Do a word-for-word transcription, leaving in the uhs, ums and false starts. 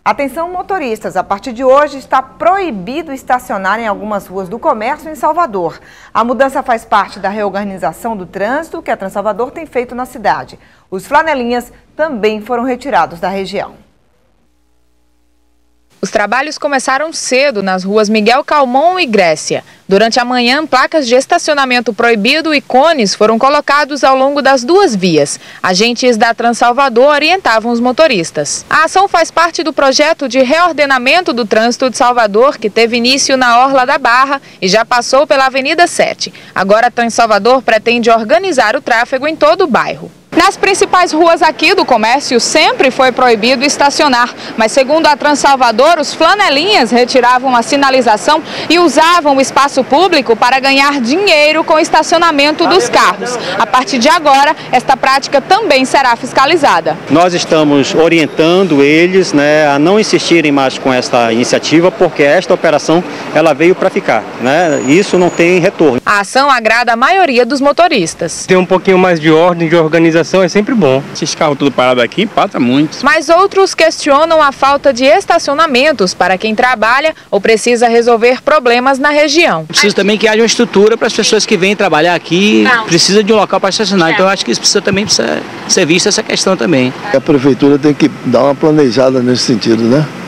Atenção motoristas, a partir de hoje está proibido estacionar em algumas ruas do comércio em Salvador. A mudança faz parte da reorganização do trânsito que a Transalvador tem feito na cidade. Os flanelinhas também foram retirados da região. Os trabalhos começaram cedo nas ruas Miguel Calmon e Grécia. Durante a manhã, placas de estacionamento proibido e cones foram colocados ao longo das duas vias. Agentes da Transalvador orientavam os motoristas. A ação faz parte do projeto de reordenamento do trânsito de Salvador, que teve início na Orla da Barra e já passou pela Avenida sete. Agora a Transalvador pretende organizar o tráfego em todo o bairro. Nas principais ruas aqui do comércio sempre foi proibido estacionar, mas segundo a Transalvador, os flanelinhas retiravam a sinalização e usavam o espaço público para ganhar dinheiro com o estacionamento dos carros. A partir de agora, esta prática também será fiscalizada. Nós estamos orientando eles, né, a não insistirem mais com esta iniciativa, porque esta operação ela veio para ficar, né? Isso não tem retorno. A ação agrada a maioria dos motoristas. Tem um pouquinho mais de ordem, de organização. É sempre bom. Esses carros tudo parados aqui empata muito. Mas outros questionam a falta de estacionamentos para quem trabalha ou precisa resolver problemas na região. Precisa também que haja uma estrutura para as pessoas que vêm trabalhar aqui, precisa de um local para estacionar. Então eu acho que isso precisa também precisa ser vista essa questão também. A prefeitura tem que dar uma planejada nesse sentido, né?